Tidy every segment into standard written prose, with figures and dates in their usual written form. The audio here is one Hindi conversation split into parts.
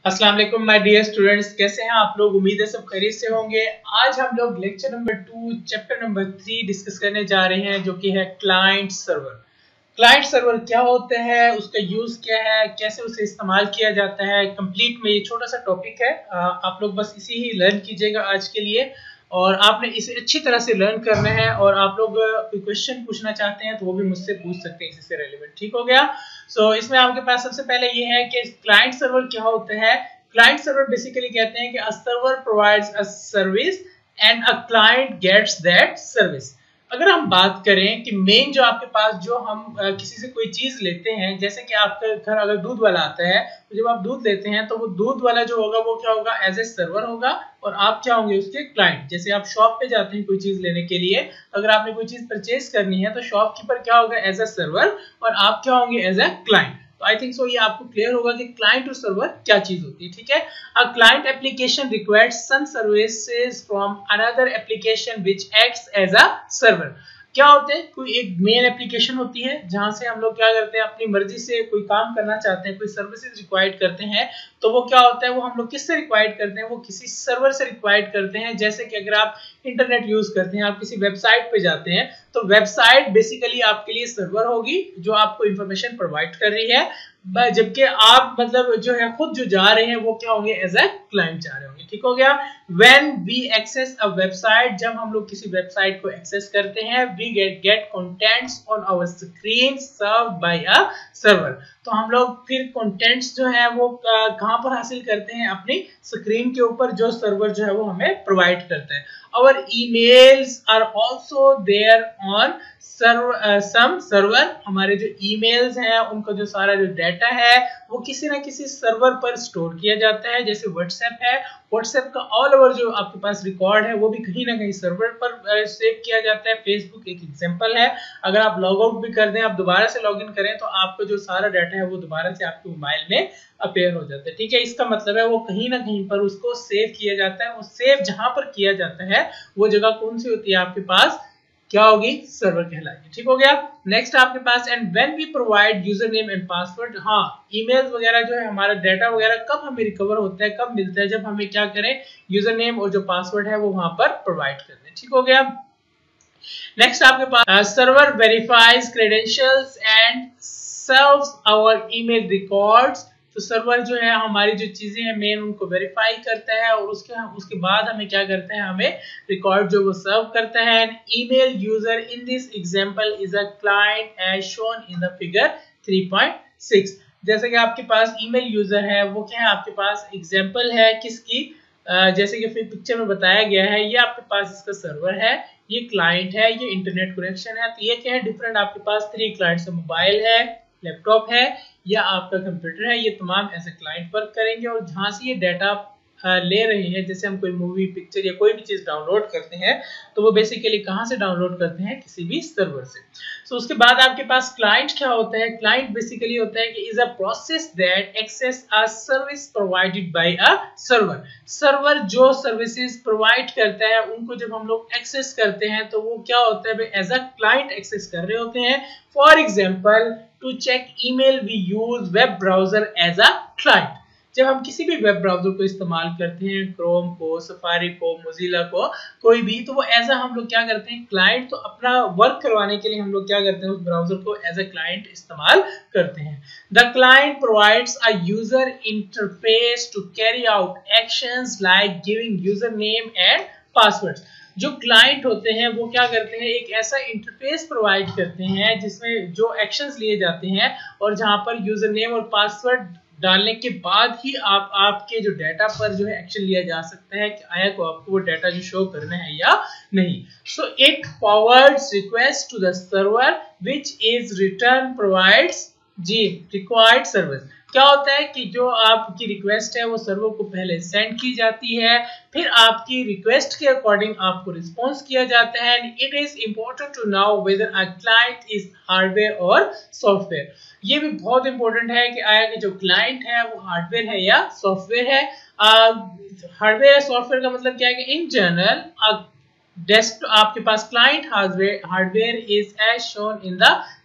अस्सलाम वालेकुम माय डियर स्टूडेंट्स, कैसे हैं आप लोग। उम्मीद है सब खैरियत से होंगे। आज हम लोग lecture number 2 chapter number 3 discuss करने जा रहे हैं, जो कि है क्लाइंट सर्वर। क्लाइंट सर्वर क्या होता है, उसका यूज क्या है, कैसे उसे इस्तेमाल किया जाता है, कंप्लीट में ये छोटा सा टॉपिक है। आप लोग बस इसी ही लर्न कीजिएगा आज के लिए, और आपने इसे अच्छी तरह से लर्न करना है। और आप लोग कोई क्वेश्चन पूछना चाहते हैं तो वो भी मुझसे पूछ सकते हैं, इससे रेलेवेंट। ठीक हो गया। सो इसमें आपके पास सबसे पहले ये है कि क्लाइंट सर्वर क्या होता है। क्लाइंट सर्वर बेसिकली कहते हैं कि a server provides a service and a client gets that service. अगर हम बात करें कि मेन जो आपके पास जो हम किसी से कोई चीज लेते हैं, जैसे कि आपके घर अगर दूध वाला आता है, तो जब आप दूध लेते हैं तो वो दूध वाला जो होगा वो क्या होगा, एज ए सर्वर होगा, और आप क्या होंगे, उसके क्लाइंट। जैसे आप शॉप पे जाते हैं कोई चीज लेने के लिए, अगर आपने कोई चीज परचेज करनी है तो शॉपकीपर क्या होगा, एज ए सर्वर, और आप क्या होंगे, एज ए क्लाइंट। तो आई थिंक सो ये आपको क्लियर होगा कि क्लाइंट और सर्वर क्या चीज होती है। ठीक है। A client application requires some services from another application which acts as a server. क्या होते हैं, कोई एक मेन एप्लीकेशन होती है जहां से हम लोग क्या करते हैं, अपनी मर्जी से कोई काम करना चाहते हैं, कोई सर्विसेज रिक्वायर्ड करते हैं। तो वो क्या होता है, वो हम लोग किससे रिक्वायर्ड करते हैं, वो किसी सर्वर से रिक्वायर्ड करते हैं। जैसे कि अगर आप इंटरनेट यूज करते हैं, आप किसी वेबसाइट पे जाते हैं, तो वेबसाइट बेसिकली आपके लिए सर्वर होगी जो आपको इंफॉर्मेशन प्रोवाइड कर रही है, जबकि आप मतलब जो है खुद जो जा रहे हैं वो क्या होंगे, एज ए क्लाइंट जा रहे होंगे। ठीक हो गया। When we access a website, जब हम लोग किसी वेबसाइट को एक्सेस करते हैं, we get contents on our screen served by a server. तो हम लोग फिर कंटेंट्स जो है वो कहां पर हासिल करते हैं, अपनी स्क्रीन के ऊपर, जो सर्वर जो है वो हमें प्रोवाइड करता है। Our emails are also there on some server। हमारे जो emails हैं उनका जो सारा जो डाटा है वो किसी ना किसी सर्वर पर स्टोर किया जाता है। जैसे व्हाट्सएप है, व्हाट्सएप का ऑल ओवर जो आपके पास रिकॉर्ड है वो भी कहीं ना कहीं सर्वर पर सेव किया जाता है। फेसबुक एक एग्जांपल है। अगर आप लॉग आउट भी कर दें, आप दोबारा से लॉग इन करें, तो आपका जो सारा डाटा है वो दोबारा से आपके मोबाइल में अपेयर हो जाता है। ठीक है। इसका मतलब है वो कहीं ना कहीं पर उसको सेव किया जाता है। वो सेव जहां पर किया जाता है वो जगह कौन सी होती है, आपके पास क्या होगी, सर्वर कहलाएगी। ठीक हो गया। नेक्स्ट आपके पास, and when we provide user name and password. हाँ, ईमेल्स वगैरह जो है, हमारा डाटा वगैरह कब हमें रिकवर होता है, कब मिलता है, जब हमें क्या करें, यूजर नेम और जो पासवर्ड है वो वहां पर प्रोवाइड कर दें। ठीक हो गया। नेक्स्ट आपके पास, server verifies credentials and serves our email records. तो सर्वर जो है हमारी जो चीजें हैं मेन, उनको वेरीफाई करता है, और उसके बाद हमें क्या करता है, हमें रिकॉर्ड जो वो सर्व करता है। Email user in this example is a client as shown in the figure 3.6। जैसे कि आपके पास ईमेल यूजर है, वो क्या है, आपके पास एग्जांपल है किसकी, जैसे कि फिर पिक्चर में बताया गया है, ये आपके पास इसका सर्वर है, ये क्लाइंट है, ये इंटरनेट कनेक्शन है। तो ये क्या है, डिफरेंट आपके पास 3 क्लाइंट्स है, मोबाइल है, लैपटॉप है, या आपका कंप्यूटर है। ये तमाम ऐसे क्लाइंट वर्क करेंगे, और जहां से ये डाटा ले रहे हैं, जैसे हम कोई मूवी, पिक्चर या कोई भी चीज डाउनलोड करते हैं, तो वो बेसिकली कहां से डाउनलोड करते हैं, किसी भी सर्वर से। सो उसके बाद आपके पास क्लाइंट क्या होता है। क्लाइंट बेसिकली होता है कि is a process that access a service provided by a server. Server जो सर्विसेज प्रोवाइड करता है उनको जब हम लोग एक्सेस करते हैं, तो वो क्या होता है, एज अ क्लाइंट एक्सेस कर रहे होते हैं। For example, to check email we use web browser as a client. जब हम किसी भी वेब ब्राउजर को इस्तेमाल करते हैं, क्रोम को, सफारी को, मोजिला को, कोई भी, तो वो ऐसा हम लोग क्या करते हैं, क्लाइंट। तो अपना वर्क करवाने के लिए हम लोग क्या करते हैं, उस ब्राउजर को एज अ क्लाइंट इस्तेमाल करते हैं। The client provides a user interface to carry out actions like giving user name and passwords. जो क्लाइंट होते हैं वो क्या करते हैं, एक ऐसा इंटरफेस प्रोवाइड करते हैं जिसमें जो एक्शंस लिए जाते हैं, और जहां पर यूजर नेम और पासवर्ड डालने के बाद ही आपके जो डाटा पर जो है एक्शन लिया जा सकता है कि आया को आपको वो डाटा जो शो करना है या नहीं। So it forwards request to the server which is return provides G required service. क्या होता है कि जो आपकी रिक्वेस्ट है वो सर्वर को पहले सेंड की जाती है, फिर आपकी रिक्वेस्ट के अकॉर्डिंग आपको रिस्पॉन्स किया जाता है। It is important to know whether a client is hardware और सॉफ्टवेयर। ये भी बहुत इंपॉर्टेंट है कि आया कि जो क्लाइंट है वो हार्डवेयर है या सॉफ्टवेयर है। हार्डवेयर या सॉफ्टवेयर का मतलब क्या है कि इन जनरल डेस्कटॉप आपके पास client hardware is as shown in the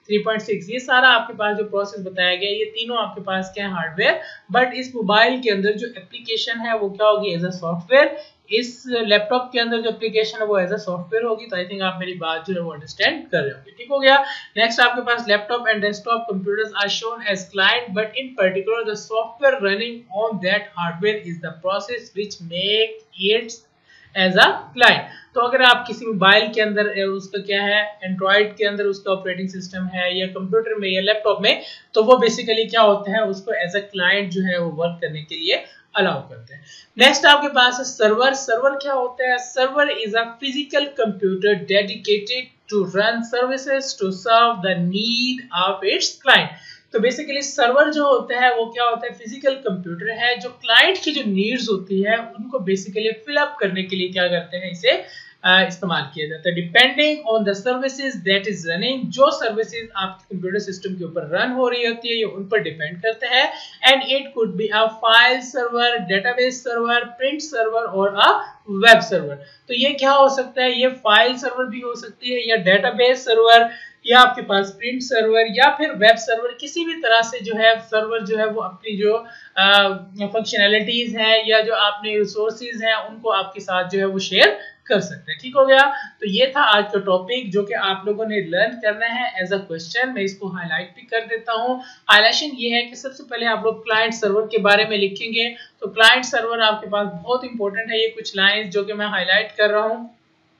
3.6, ये सारा आपके पास जो प्रोसेस बताया गया ये तीनों आपके पास क्या है हार्डवेयर, बट इस मोबाइल के अंदर जो एप्लीकेशन है वो क्या होगी एज अ सॉफ्टवेयर, इस लैपटॉप के अंदर जो एप्लीकेशन है वो एज अ सॉफ्टवेयर होगी। तो आई थिंक आप मेरी बात जो है वो अंडरस्टैंड कर रहे होंगे, ठीक हो गया। नेक्स्ट आपके पास laptop and desktop computers are shown as client but in particular the software running on that hardware is the process which make it as a client. तो अगर आप किसी मोबाइल के अंदर उसका क्या है एंड्रॉइड के अंदर उसका ऑपरेटिंग सिस्टम है या कंप्यूटर में या लैपटॉप में, तो वो बेसिकली क्या होता है उसको एज अ क्लाइंट जो है वो वर्क करने के लिए अलाउ करते हैं। नेक्स्ट आपके पास है सर्वर। सर्वर क्या होता है? Server is a physical computer dedicated to run services to serve the need of its client. तो बेसिकली सर्वर जो होता है वो क्या होता है? फिजिकल कंप्यूटर है जो क्लाइंट की जो नीड्स होती है उनको बेसिकली फिल अप करने के लिए क्या करते हैं, इसे इस्तेमाल किया जाता है। Depending on the services that is running, जो सर्विसेज आपके कंप्यूटर सिस्टम के ऊपर रन हो रही होती है ये उन पर डिपेंड करते हैं। And it could be a file server, database server, print server और अ वेब सर्वर। तो ये क्या हो सकता है? ये फाइल सर्वर भी हो सकती है या डेटाबेस सर्वर या आपके पास प्रिंट सर्वर या फिर वेब सर्वर, किसी भी तरह से जो है सर्वर जो है वो अपनी जो फंक्शनैलिटीज है या जो आपने रिसोर्सेज हैं उनको आपके साथ जो है वो शेयर कर सकते हैं, ठीक हो गया। तो ये था आज का टॉपिक जो कि आप लोगों ने लर्न करना है एज अ क्वेश्चन। मैं इसको हाईलाइट भी कर देता हूँ। हाईलाइटेशन ये है कि सबसे पहले आप लोग क्लाइंट सर्वर के बारे में लिखेंगे। तो क्लाइंट सर्वर आपके पास बहुत इंपॉर्टेंट है। ये कुछ लाइंस जो कि मैं हाईलाइट कर रहा हूँ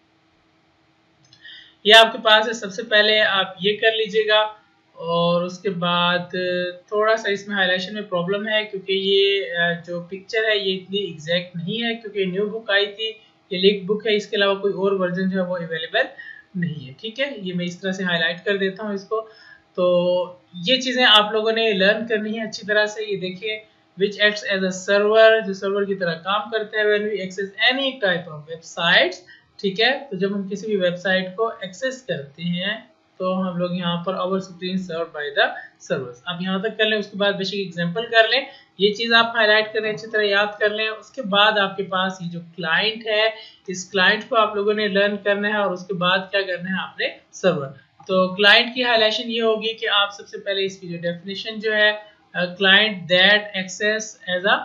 ये आपके पास है। सबसे पहले आप ये कर लीजिएगा और उसके बाद थोड़ा सा इसमें हाईलाइटेशन में प्रॉब्लम है क्योंकि ये जो पिक्चर है ये इतनी एग्जैक्ट नहीं है क्योंकि न्यू बुक आई थी, ये लीक बुक है, इसके अलावा कोई और वर्जन जो है वो अवेलेबल नहीं है, ठीक है। ये मैं इस तरह से हाईलाइट कर देता हूँ इसको। तो ये चीज़ें आप लोगों ने लर्न करनी है अच्छी तरह से। ये देखिए which acts as a server, जो सर्वर की तरह काम करते हैं when we access any type of websites, ठीक है। तो जब हम किसी भी वेबसाइट को एक्सेस करते हैं तो हम लोग यहाँ पर our screen serve by the servers. आप यहाँ तक कर लें, उसके बाद बेसिक एग्जांपल कर लें। ये चीज़ आप हाईलाइट करें, अच्छी तरह याद कर लें। उसके बाद आपके पास ये जो क्लाइंट है इस क्लाइंट को आप लोगों ने लर्न करना है और उसके बाद क्या करना है आपने सर्वर। तो क्लाइंट की हाईलाइटेशन ये होगी कि आप सबसे पहले इसकी जो डेफिनेशन जो है client that access as a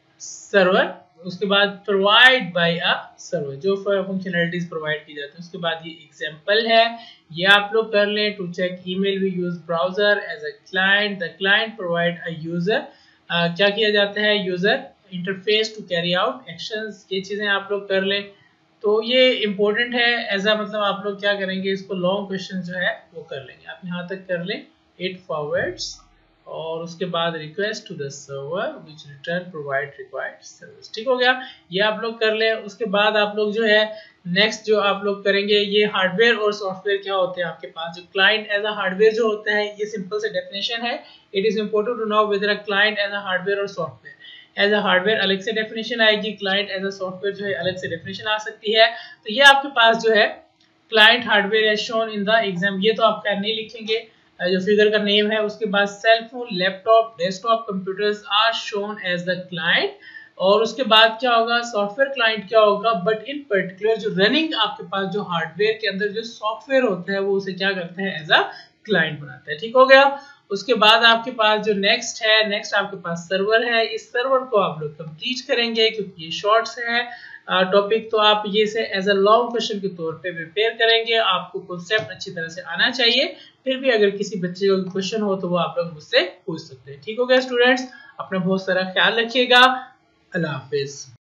server, उसके बाद प्रोवाइड बाय अ सर्वर, जो फंक्शनैलिटीज प्रोवाइड की जाती है। उसके बाद ये एग्जांपल है, ये आप लोग कर लें। To check email we use browser as a client, the client provide a user, क्या किया जाता है user interface to carry out actions, ये चीजें आप लोग कर लें। तो ये इंपॉर्टेंट है एज अ मतलब आप लोग क्या करेंगे इसको लॉन्ग क्वेश्चन जो है वो कर लेंगे। आप यहाँ तक कर लें इट फॉरवर्ड्स और उसके बाद request to the server which return provide required service, ठीक हो गया। ये आप लोग कर ले। उसके बाद आप लोग जो है नेक्स्ट जो आप लोग करेंगे ये हार्डवेयर और सॉफ्टवेयर क्या होते हैं आपके पास। जो क्लाइंट एज अ हार्डवेयर जो होता है ये सिंपल से डेफिनेशन है। It is important to know whether a client as a hardware और सॉफ्टवेयर। एज अ हार्डवेयर अलग से डेफिनेशन आएगी, क्लाइंट एज अ सॉफ्टवेयर जो है अलग से डेफिनेशन आ सकती है। तो ये आपके पास जो है client hardware as shown in the exam, ये तो आप नहीं लिखेंगे जो फिगर का नेम है। उसके बाद cell phone, laptop, desktop computers are shown as the client. और उसके बाद क्या होगा सॉफ्टवेयर क्लाइंट क्या होगा, बट इन पर्टिकुलर जो रनिंग आपके पास जो हार्डवेयर के अंदर जो सॉफ्टवेयर होता है वो उसे क्या करता है एज अ क्लाइंट बनाता है, ठीक हो गया। उसके बाद आपके पास जो नेक्स्ट है, नेक्स्ट आपके पास सर्वर है। इस सर्वर को आप लोग कंप्लीट करेंगे क्योंकि ये शॉर्ट्स है टॉपिक, तो आप ये से एज अ लॉन्ग क्वेश्चन के तौर पे प्रिपेयर करेंगे। आपको कॉन्सेप्ट अच्छी तरह से आना चाहिए। फिर भी अगर किसी बच्चे को क्वेश्चन हो तो वो आप लोग मुझसे पूछ सकते हैं, ठीक हो गया स्टूडेंट्स। अपना बहुत सारा ख्याल रखिएगा। अल्लाह हाफिज।